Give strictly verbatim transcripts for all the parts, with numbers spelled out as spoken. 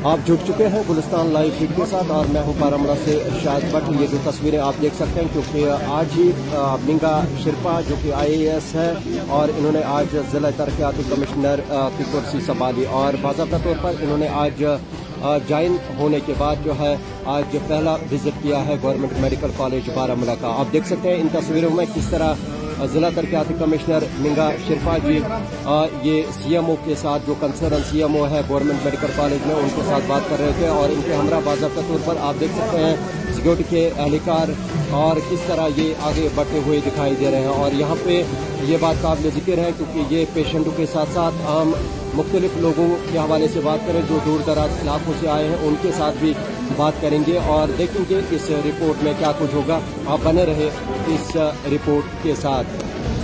आप जुड़ चुके हैं गुलिस्तान लाइव फीड के साथ और मैं हूं बारामूला से शाहिद भट्ट। ये जो तस्वीरें आप देख सकते हैं क्योंकि आज ही मिंगा शिरपा जो कि आई ए एस है और इन्होंने आज जिला तरक्याती कमिश्नर की कुर्सी संभाली और बाज़ाब्ता तौर पर इन्होंने आज ज्वाइन होने के बाद जो है आज पहला विजिट किया है गवर्नमेंट मेडिकल कॉलेज बारामूला का। आप देख सकते हैं इन तस्वीरों में किस तरह जिला तरक्याती कमिश्नर मिंगा शिरपा जी आ, ये सी एम ओ के साथ जो कंसर्न सी एम ओ है गवर्नमेंट मेडिकल कॉलेज में उनके साथ बात कर रहे थे और इनके हमरा बाज़ाब्ता तौर पर आप देख सकते हैं सिक्योरिटी के एहलकार और किस तरह ये आगे बढ़ते हुए दिखाई दे रहे हैं। और यहाँ पे ये बात काबिल जिक्र है क्योंकि ये पेशेंटों के साथ साथ आम मुख्तलिफ लोगों के हवाले से बात करें जो दूर दराज इलाकों से आए हैं उनके साथ भी बात करेंगे और देखेंगे इस रिपोर्ट में क्या कुछ होगा। आप बने रहे इस रिपोर्ट के साथ।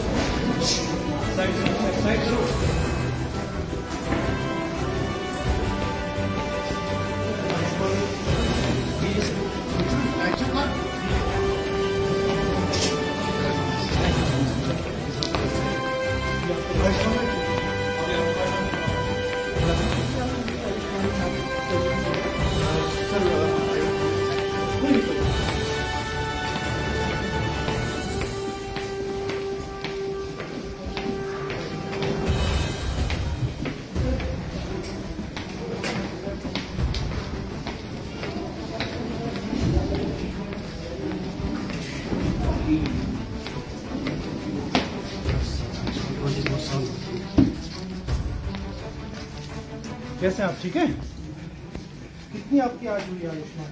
कैसे आप ठीक है? कितनी आपकी आज हुई आयुष्मान?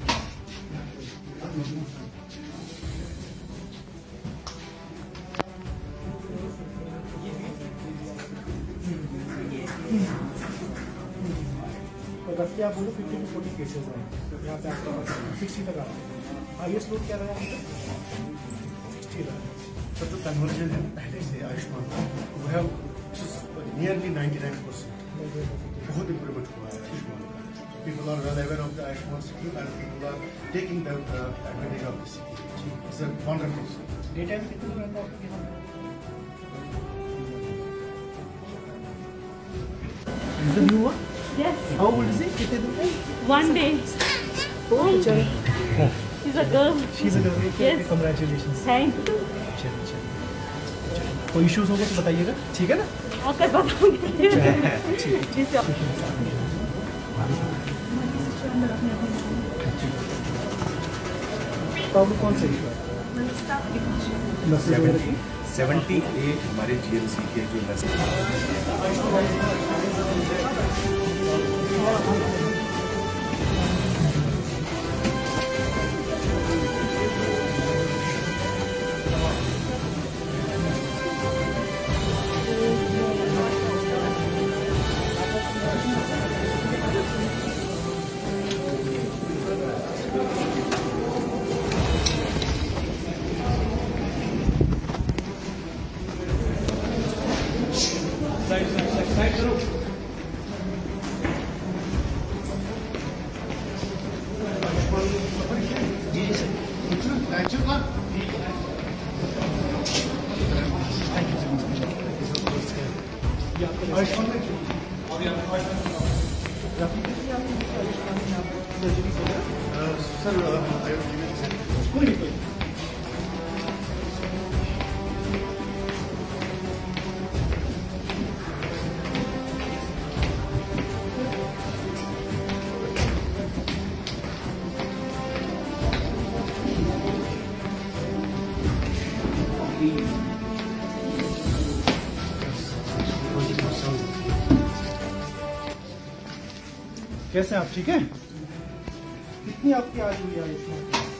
तो रफी आप बोलो फिफ्टी टू फोर्टी केसेस हैं यहाँ पे आपका सिक्सटी तक आ रहा है। हाईएस्ट लोड क्या रहा है? सिक्सटी रहा है। सर जो कन्वर्जन है पहले से आयुष्मान वो है नियरली नाइन्टी नाइन परसेंट बहुत इम्प्रूवमेंट हुआ है आयुष्मान का। People are well aware of the Ayushman scheme and people are taking the advantage of the scheme. It's a wonderful. Day time कितने दिन रहता है यहाँ? Is the new one? Yes. How old is he? कितने दिन में? One day. Oh, बेचारा। She's a girl. She's a girl. Yes. Congratulations. Thank you. चलिए चलिए। कोई इश्यूज होगा तो बताइएगा, ठीक है ना? आकर बताऊंगी। जिससे प्रॉब्लम कौन सा इशू है? सेवेंटी एट हमारे जी एल सी के जो कैसे आप ठीक है? कितनी आपकी आज हुई आयुष्मान?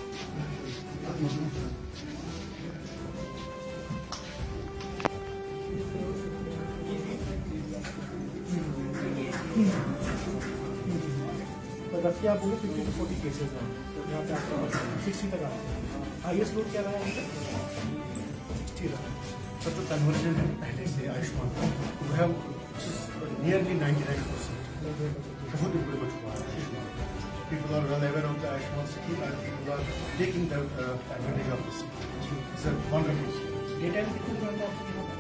तो रफी आप बोलो फिफ्टी टू फोर्टी केसेस हैं यहाँ पे आपका सिक्सटी तक आ रहा है। हाईएस्ट लोड क्या रहा है? सिक्सटी रहा है। सर जो कन्वर्जन है पहले से आयुष्मान वो है नियरली नाइन्टी नाइन परसेंट बहुत इम्प्रूवमेंट हुआ है। People are well aware of the Ayushman scheme and people are taking the uh, advantage of this scheme. It's a wonderful scheme. Day time कितने दिन रहता है आपके यहाँ?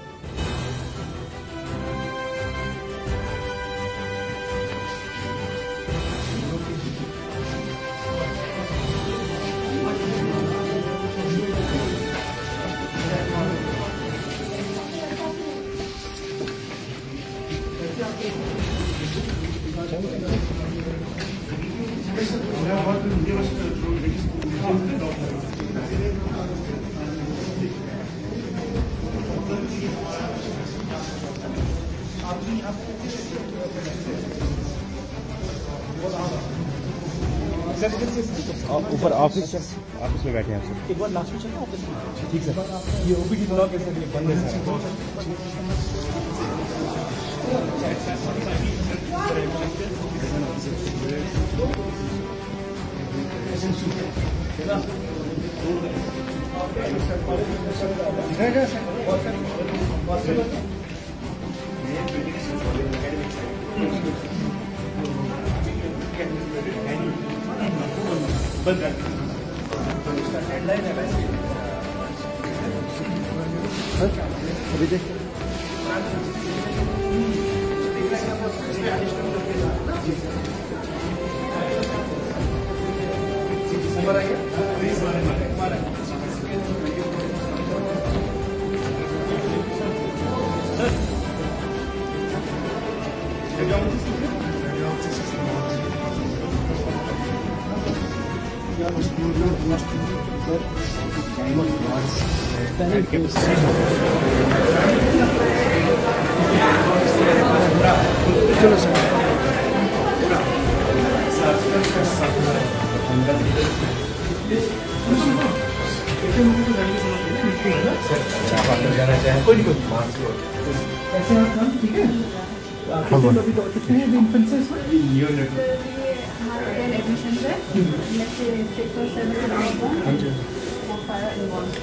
ऊपर ऑफिस ऑफिस में बैठे हैं आप सब। एक बार लास्ट में चलना ऑफिस में। ठीक सर। ये ओपीडी ब्लॉक ऐसे बंद है सर। विजय चलो सर। जाना चाहें कोई नहीं कोई ऐसे आप काम ठीक है। कितने अभी तो कितने इन्फेंट्स हैं इसमें? हमारे एडमिशन है लेट्स से सिक्स और सेवन आउट और फाइव इन वन।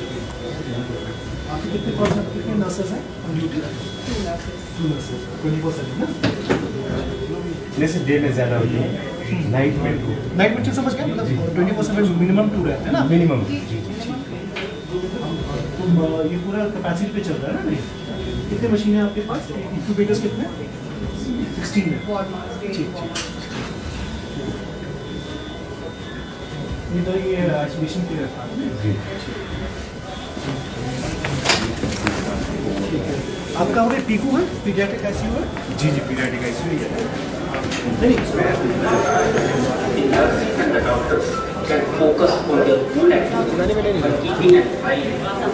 आपके कितने परसेंट कितने नर्सेस हैं on duty? Two nurses two nurses twenty percent ना। जैसे डे में ज़्यादा होती है, नाइट में टू। नाइट में समझ गए मतलब ट्वेंटी परसेंट मिनिमम टू रहते हैं ना मिनिमम। तो ये पूरा कैपेसिटी पे चल रहा है ना। कितने मशीनें हैं आपके पास? इंक्यूबेटर्स कितने? सिक्सटीन है। वार्ड मास्टर ठीक ठीक। ये तो ये एक्सहिबिशन के रहता है। आपका और पीकू है, पीडियाट्रिक आईसीयू है? जी जी पीडियाट्रिक आईसीयू है। नहीं and the doctors can focus on their own activities by keeping an eye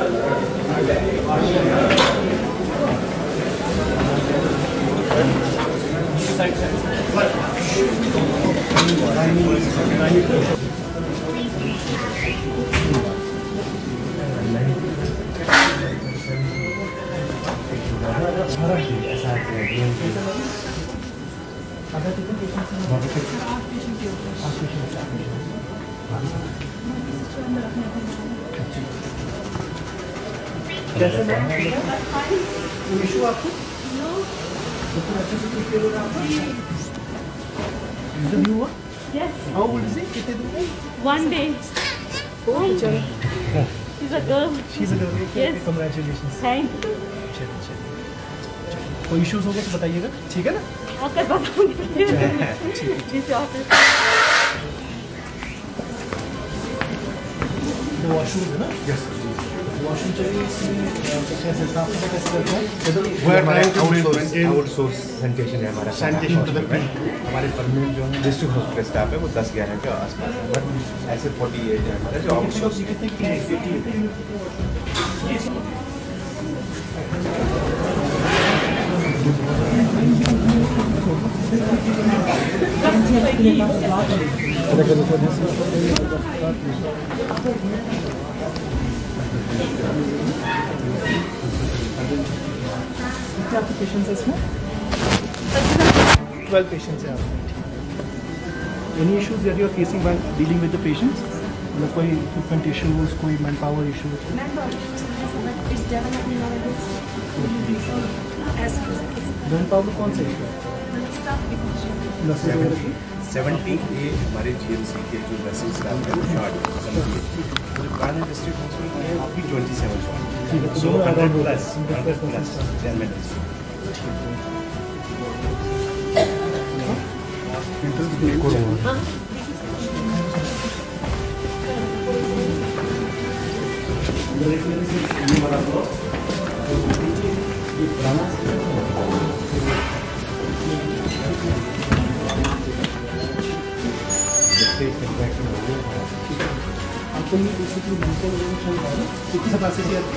अगर कितने पेशेंट्स हैं? आठ पेशेंट के ऊपर। आठ पेशेंट आठ पेशेंट। कैसे मैम? कोई इशू आपको? तो फिर अच्छे से ट्रीट करोगे आपको? इंटरव्यू हुआ? Yes. How old is he? कितने दिन? One day. Oh, चलो। She's a girl. She is a girl. Yes. Congratulations. Thank you. चलिए चलिए। कोई इश्यूज हो गए तो बताइएगा, ठीक है ना? आकर बताऊंगी। जिस ऑफिस दो वॉशरूम है ना? यस वॉशरूम चाहिए इसमें कैसे साफ सफाई कैसे करते हैं? वो हमारा आउटसोर्स आउटसोर्स सैनिटेशन है हमारा। Sanitation to the में हमारे परमानेंट जो है डिस्ट्रिक्ट हॉस्पिटल स्टाफ है वो दस ग्यारह के आसपास है, बट ऐसे फोर्टी एट है हमारा जो आउटसोर्स। कितने क्या पेशेंट्स है इसमें? ट्वेल्व पेशेंट्स हैं आप। Any issues that you are facing while dealing with the patients? मतलब कोई इक्विपमेंट इश्यूज, कोई man power issues? Man power कौन से इशू? नर्सेज वगैरह की? सेवेंटी ए हमारे जीएमसी के जो नर्सिंग स्टाफ है वो शॉर्ट सेवेंटी एट। जो कानन डिस्ट्रिक्ट हॉस्पिटल है वो भी ट्वेंटी सेवन शॉर्ट। ठीक है, तो सो दोनों हंड्रेड around प्लस होगा, हंड्रेड plus प्लस जनरल आपको ये बेसिकली मेंटल चल रहा है कितनी कैपेसिटी है?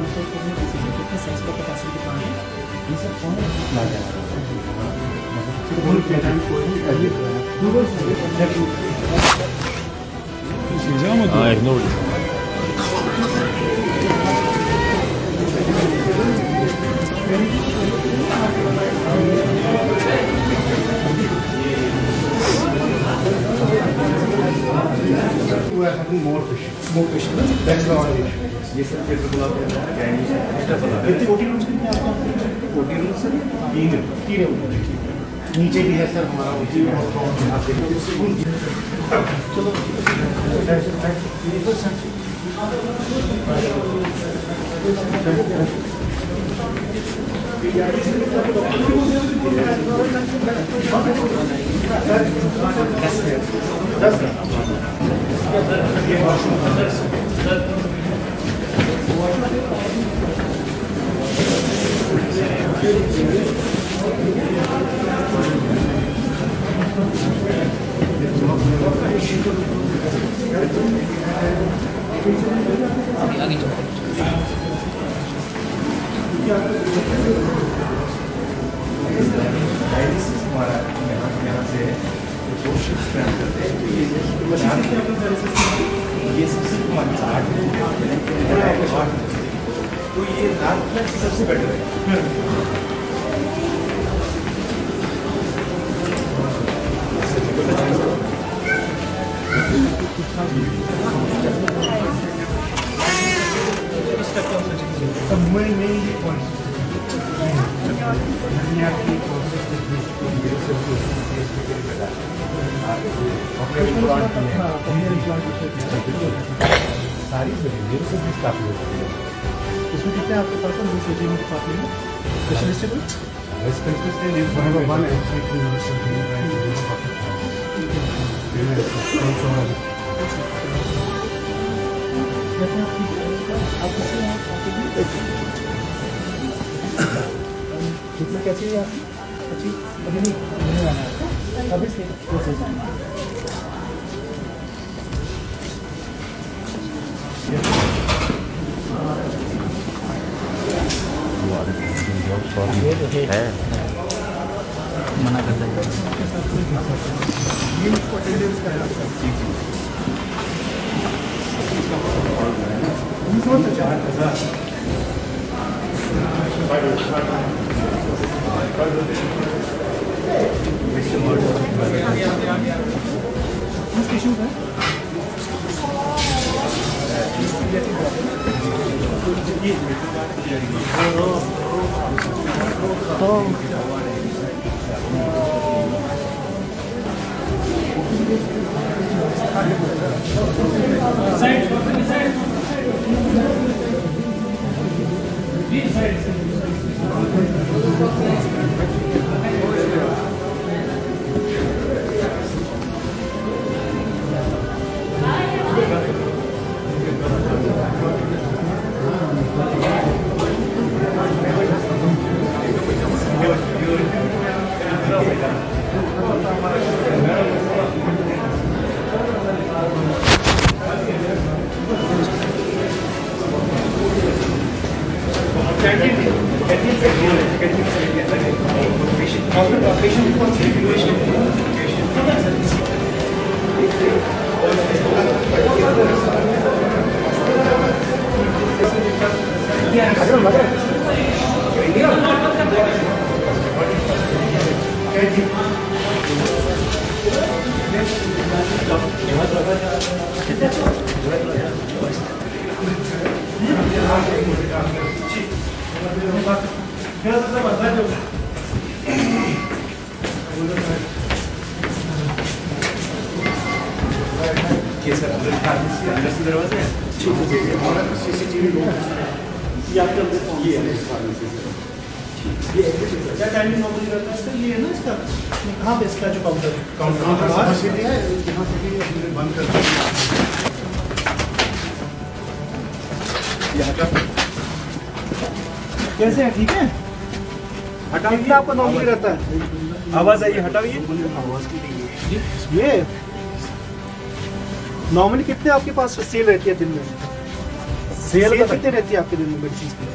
कितने सेंस का कैपेसिटी कहाँ है? ये सब कौन है? Ah, ignore it. We are having more fish. More fish. That's the only issue. ये सर फिर तो बुलाते हैं Chinese कितने फोर्टी रूम्स कितने आपका फोर्टी रूम्स सर तीन तीन है नीचे भी है सर हमारा ऊंची चलो तो ये रात में सबसे बेटर है सारी मेरे से भी काफी होती है इसमें कितने आपके पास है न्यूज़ एजेंट के पास में स्पेशलिस्ट है स्पेशलिस्ट है वन वन कितना कैसे है आपकी अच्छी अभी नहीं नहीं आना है अभी से है मना करता है ये उसको अटेंडेंस का है कैसे है ठीक है हटा कितना आपका नॉर्मली रहता है आवाज आइए हटाइए ये नॉर्मली कितने आपके पास सेल रहती है दिन में सेल कितने रहती है आपके दिन में मेडिसिन की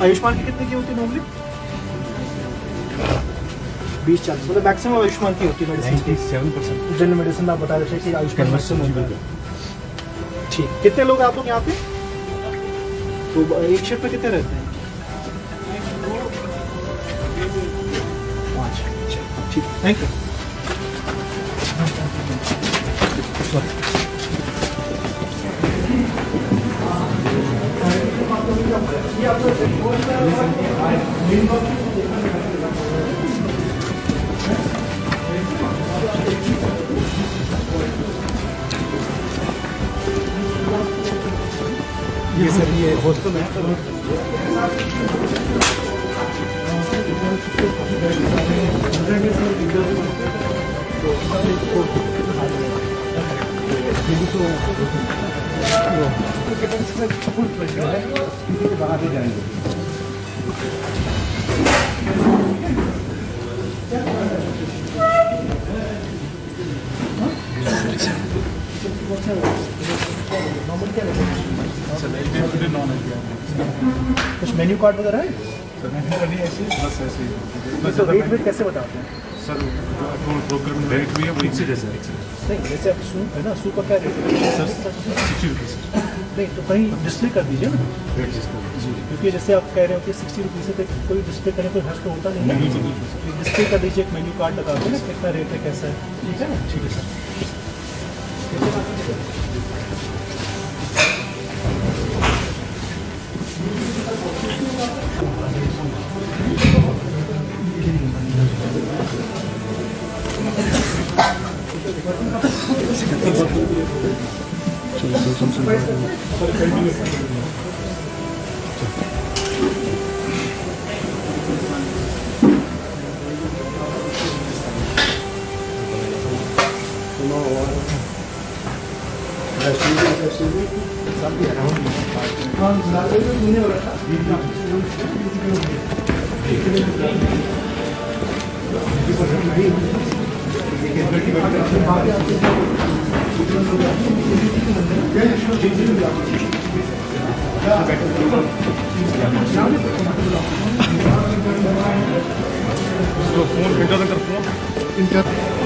आयुष्मान की कितने की होती है नॉर्मली? बीस चालीस, मतलब मैक्सिमम आयुष्मान की होती है medicine. Seven percent general medicine आप बता रहे थे कि आयुष्मान मैक्सिमम होता है। ठीक, कितने लोग आप लोग यहाँ पे? तो एक शिफ्ट में कितने रहते हैं? पाँच। ठीक, थैंक यू। ये सर ये हॉस्टल है। बाहर ले जाएंगे। कुछ मेन्यू कार्ड वगैरह है? बस ऐसे ही। तो रेट वेट कैसे बताते हैं सर? ब्रोकर में रेट भी है वो फिक्स्ड है सर। नहीं, जैसे आप सूप है ना, सूप का क्या रेट है? Sir sixty rupees. नहीं तो कहीं डिस्प्ले कर दीजिए ना, क्योंकि जैसे आप कह रहे हो कि सिक्सटी रुपीज़ से कोई डिस्प्ले करने कोई हर्ष तो होता नहीं है। डिस्प्ले कर दीजिए, एक मेन्यू कार्ड लगा दो ना, कितना रेट है कैसा है। ठीक है ना? ठीक है सर। फोन इंटर कर फोन इंटर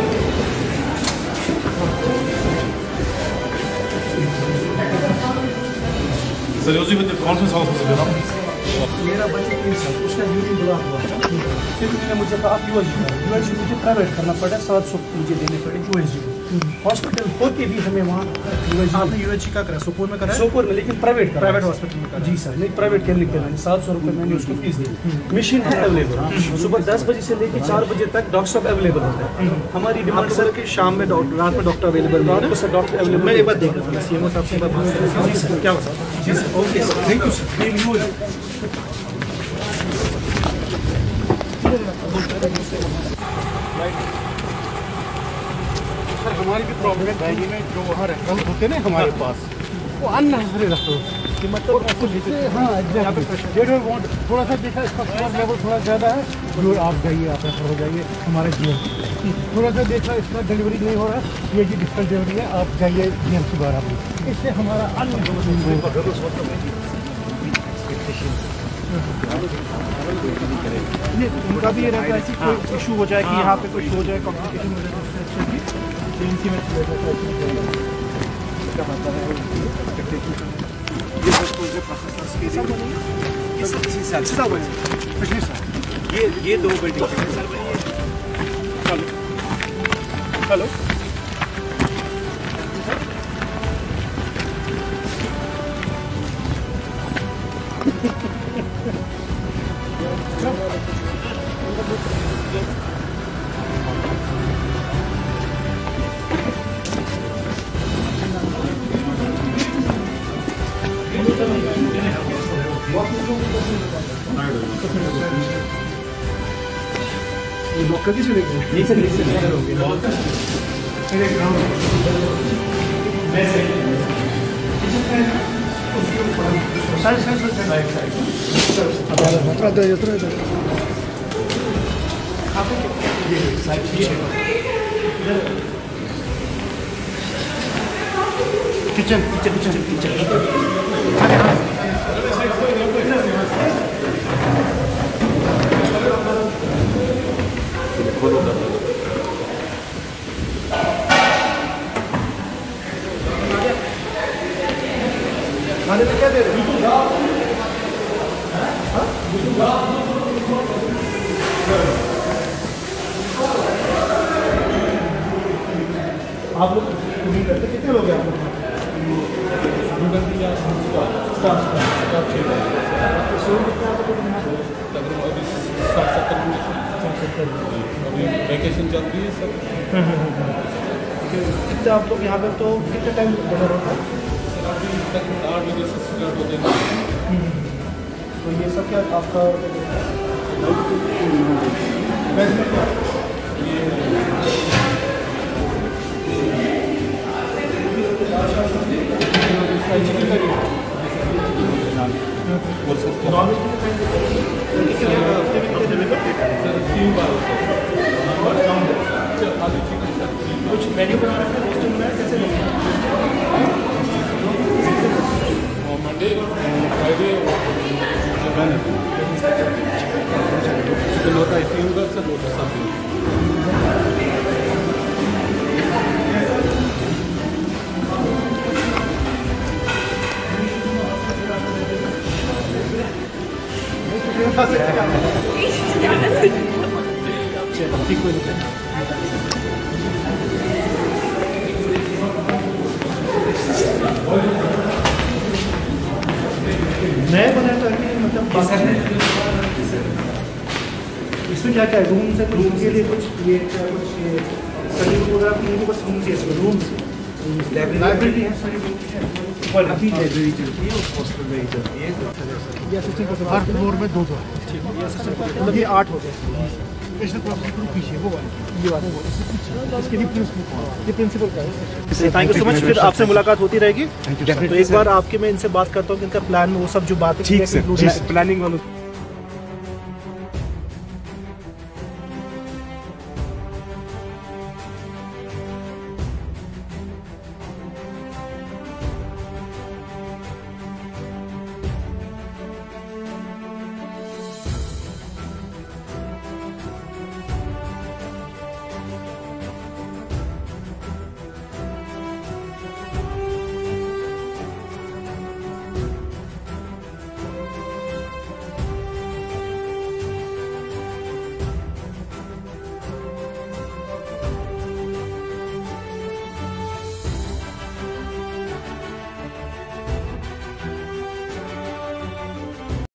सर उसी में कौन सा सॉन्ग से देना? मेरा बच्चा तीन साल, उसका यूरिन ब्लॉक हुआ था। फिर उन्होंने मुझे कहा आप यूएसजी करो। यूएसजी मुझे प्राइवेट करना पड़ा, सात सौ मुझे देने पड़े यूएसजी को। हॉस्पिटल होके भी हमें वहाँ आपने यूएसजी का करा, सोपोर में करा? सोपोर में, लेकिन प्राइवेट प्राइवेट हॉस्पिटल में करा। जी सर, नहीं प्राइवेट क्लिनिक पे मैंने सात सौ रुपये मैंने उसको फीस दी। मशीन है अवेलेबल, सुबह दस बजे से लेकर चार बजे तक डॉक्टर साहब अवेलेबल होते हैं। हमारी डिमांड सर कि शाम में डॉक्टर, रात में डॉक्टर अवेलेबल रात को सर डॉक्टर अवेलेबल। मैं एक बार देख रहा था सीएमओ साहब से बात कर। जी सर, क्या बता? जी sir, okay sir, thank you sir. Sir हमारी भी प्रॉब्लम है दिल्ली में, जो वहाँ रेस्टोरेंट होते हैं ना हमारे पास, वो अननेसेसरी रेस्टोरेंट की मतलब हाँ एग्जैक्टली थोड़ा सा देखा इसका शुगर लेवल थोड़ा ज़्यादा है, जो आप जाइए आप रेफर हो जाइए हमारे जीएम। थोड़ा सा देखा इसका डिलीवरी नहीं हो रहा है, ये जी डिस्टेंस डिलीवरी है, आप जाइए जीएम सी बार आप, इससे हमारा उनका भी ये रहता है कि कोई इशू हो जाए कि यहाँ पे कुछ हो जाए, कॉम्प्लिकेशन हो जाए, इसी में ये ये दो बिल्डिंग हेलो कभी से नहीं सर, नहीं sir kitchen kitchen kitchen kitchen follow कर रहे हैं। खाने में क्या दे रहे हो? आप लोग कुकिंग करते कितने लोग हैं आप लोग? वैकेशन चल रही है सब। कितने आप लोग यहाँ पे तो कितने टाइम डिनर होता है? अभी तक आठ बजे से स्टार्ट हो जाएगा। तो ये सब क्या आपका वेज में क्या कुछ मेन्यू बना रखे हैं हॉस्टल में कैसे मंडे फ्राइडे चिकन होता है तीन बार सब होता है। नए बनाया तो मतलब इसमें क्या क्या है? रूम से रूम के लिए कुछ ये कुछ स्टडी वगैरह के लिए बस रूम चाहिए। रूम लाइब्रेरी है, सारी रूम अभी लाइब्रेरी चलती है, हॉस्टल में ही चलती है। ये असिस्टेंट प्रोफेसर हर फ्लोर में दो दो है। ये असिस्टेंट मतलब ये आठ हो गए। स्पेशल प्रोफेसर पीछे वो वाला ये वाला इसके लिए प्रिंसिपल ये प्रिंसिपल का है। Thank you so much. फिर आपसे मुलाकात होती रहेगी। तो एक बार आपके मैं इनसे बात करता हूँ कि इनका प्लान वो सब जो बात है ठीक है प्लानिंग वालों